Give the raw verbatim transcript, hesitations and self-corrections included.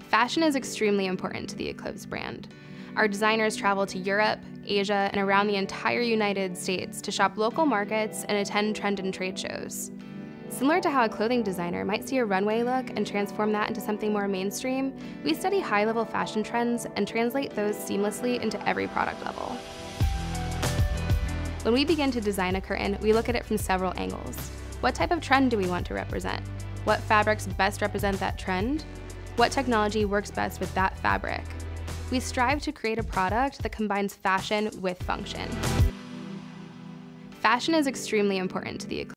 Fashion is extremely important to the Eclipse brand. Our designers travel to Europe, Asia, and around the entire United States to shop local markets and attend trend and trade shows. Similar to how a clothing designer might see a runway look and transform that into something more mainstream, we study high-level fashion trends and translate those seamlessly into every product level. When we begin to design a curtain, we look at it from several angles. What type of trend do we want to represent? What fabrics best represent that trend? What technology works best with that fabric? We strive to create a product that combines fashion with function. Fashion is extremely important to the Eclipse.